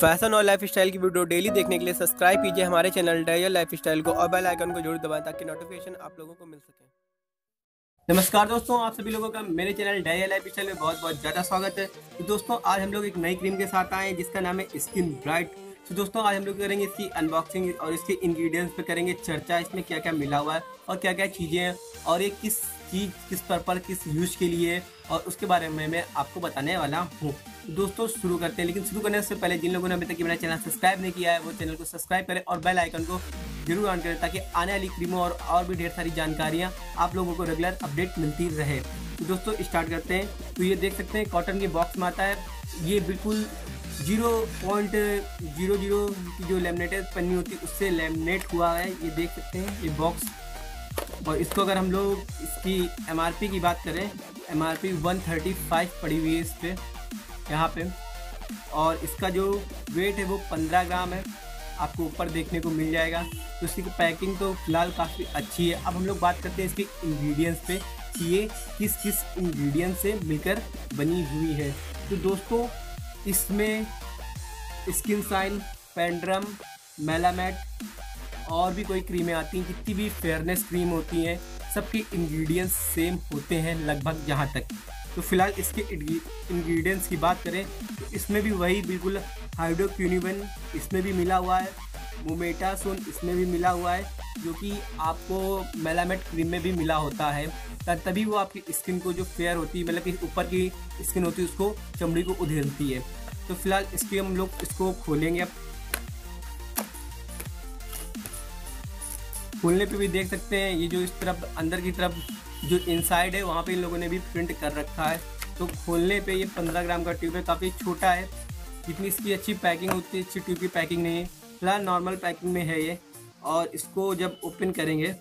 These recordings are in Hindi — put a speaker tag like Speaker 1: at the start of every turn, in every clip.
Speaker 1: फैशन और लाइफ स्टाइल की वीडियो डेली देखने के लिए सब्सक्राइब कीजिए हमारे चैनल डायल लाइफ स्टाइल को और बेल आइकन को जरूर दबाएं ताकि नोटिफिकेशन आप लोगों को मिल सके। नमस्कार दोस्तों, आप सभी लोगों का मेरे चैनल डायल लाइफ स्टाइल में बहुत बहुत ज़्यादा स्वागत है। तो दोस्तों आज हम लोग एक नई क्रीम के साथ आए हैं जिसका नाम है स्किन ब्राइट। तो दोस्तों आज हम लोग करेंगे इसकी अनबॉक्सिंग और इसके इंग्रेडिएंट्स पे करेंगे चर्चा, इसमें क्या क्या मिला हुआ है और क्या क्या चीज़ें हैं और ये किस चीज़ किस पर्पल किस यूज के लिए है और उसके बारे में मैं आपको बताने वाला हूँ। दोस्तों शुरू करते हैं, लेकिन शुरू करने से पहले जिन लोगों ने अभी तक मेरा चैनल सब्सक्राइब नहीं किया है वो चैनल को सब्सक्राइब करें और बेल आइकन को जरूर ऑन करें ताकि आने वाली क्रीमों और भी ढेर सारी जानकारियाँ आप लोगों को रेगुलर अपडेट मिलती रहे। तो दोस्तों स्टार्ट करते हैं। तो ये देख सकते हैं कॉटन के बॉक्स में आता है, ये बिल्कुल 0.00 की जो लेमिनेटेड पन्नी होती है उससे लेमिनेट हुआ है, ये देख सकते हैं ये बॉक्स। और इसको अगर हम लोग इसकी MRP की बात करें, MRP 135 पड़ी हुई है इस पर यहाँ पे, और इसका जो वेट है वो 15 ग्राम है, आपको ऊपर देखने को मिल जाएगा। तो इसकी पैकिंग तो फिलहाल काफ़ी अच्छी है। अब हम लोग बात करते हैं इसके इंग्रेडिएंट्स पे कि ये किस किस इंग्रेडिएंट से मिलकर बनी हुई है। तो दोस्तों इसमें स्किन शाइन, पेंड्रम, मेलामेट और भी कोई क्रीमें आती हैं, जितनी भी फेयरनेस क्रीम होती हैं सबके इंग्रेडिएंट्स सेम होते हैं लगभग जहाँ तक। तो फिलहाल इसके इंग्रेडिएंट्स की बात करें तो इसमें भी वही बिल्कुल हाइड्रोक्विनोन इसमें भी मिला हुआ है, मोमेटासोन इसमें भी मिला हुआ है, जो कि आपको मेलामेट क्रीम में भी मिला होता है, तभी वो आपकी स्किन को जो फेयर होती है, मतलब कि ऊपर की स्किन होती है उसको, चमड़ी को उधेलती है। तो फिलहाल इसके हम लोग इसको खोलेंगे। अब खोलने पे भी देख सकते हैं ये जो इस तरफ अंदर की तरफ जो इनसाइड है वहाँ पे इन लोगों ने भी प्रिंट कर रखा है। तो खोलने पे ये 15 ग्राम का ट्यूब है, काफ़ी छोटा है, जितनी इसकी अच्छी पैकिंग होती है अच्छी ट्यूब की पैकिंग नहीं है। फिलहाल नॉर्मल पैकिंग में है ये। और इसको जब ओपन करेंगे,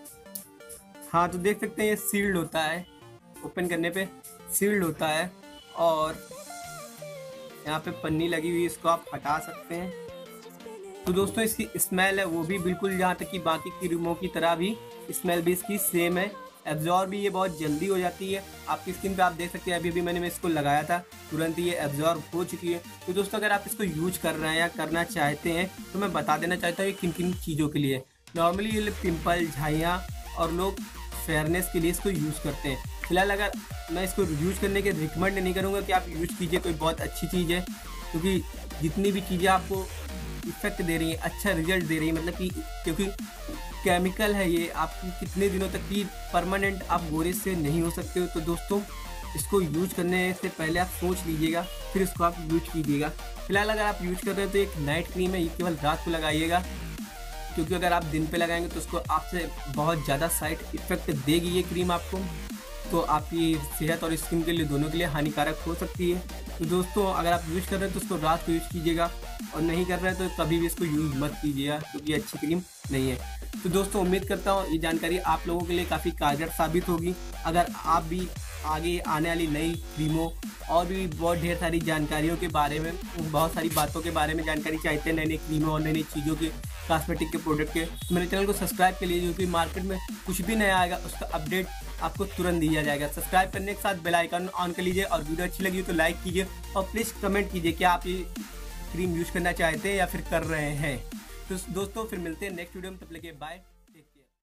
Speaker 1: हाँ तो देख सकते हैं ये सील्ड होता है, ओपन करने पे सील्ड होता है और यहाँ पे पन्नी लगी हुई है, इसको आप हटा सकते हैं। तो दोस्तों इसकी स्मेल है वो भी बिल्कुल जहाँ तक कि बाकी क्रीमों की तरह भी स्मेल भी इसकी सेम है। एब्जॉर्ब भी ये बहुत जल्दी हो जाती है आपकी स्किन पे, आप देख सकते हैं अभी मैंने इसको लगाया था तुरंत ही ये एब्जॉर्ब हो चुकी है। तो दोस्तों अगर आप इसको यूज कर रहे हैं या करना चाहते हैं तो मैं बता देना चाहता हूँ ये किन किन चीज़ों के लिए। नॉर्मली ये पिम्पल, झाइयाँ और लोग फेयरनेस के लिए इसको यूज़ करते हैं। फिलहाल अगर मैं इसको यूज करने के रिकमेंड नहीं करूँगा कि आप यूज कीजिए, कोई बहुत अच्छी चीज़ है, क्योंकि जितनी भी चीज़ें आपको इफेक्ट दे रही है, अच्छा रिजल्ट दे रही है, मतलब कि क्योंकि केमिकल है ये, आपको कितने दिनों तक की परमानेंट आप गोरे से नहीं हो सकते हो। तो दोस्तों इसको यूज करने से पहले आप सोच लीजिएगा फिर इसको आप यूज कीजिएगा। फिलहाल अगर आप यूज कर रहे हो तो एक नाइट क्रीम है, ये केवल रात को लगाइएगा, क्योंकि अगर आप दिन पे लगाएंगे तो उसको आपसे बहुत ज़्यादा साइड इफेक्ट देगी ये क्रीम आपको, तो आपकी सेहत और स्किन के लिए दोनों के लिए हानिकारक हो सकती है। तो दोस्तों अगर आप यूज कर रहे हैं तो उसको रात को यूज कीजिएगा और नहीं कर रहे हैं तो कभी भी इसको यूज मत कीजिएगा, क्योंकि ये अच्छी क्रीम नहीं है। तो दोस्तों उम्मीद करता हूँ ये जानकारी आप लोगों के लिए काफ़ी कारगर साबित होगी। अगर आप भी आगे आने वाली नई क्रीमों और भी बहुत ढेर सारी जानकारियों के बारे में, बहुत सारी बातों के बारे में जानकारी चाहते हैं, नई नई क्रीमों और नई नई चीज़ों के, कॉस्मेटिक के प्रोडक्ट के, तो मेरे चैनल को सब्सक्राइब कर लीजिए, क्योंकि मार्केट में कुछ भी नया आएगा उसका अपडेट आपको तुरंत दिया जाएगा। सब्सक्राइब करने के साथ बेल आइकन ऑन कर लीजिए और वीडियो अच्छी लगी हो तो लाइक कीजिए और प्लीज़ कमेंट कीजिए कि आप ये क्रीम यूज़ करना चाहते हैं या फिर कर रहे हैं। तो दोस्तों फिर मिलते हैं नेक्स्ट वीडियो में, तब तक के लिए बाय।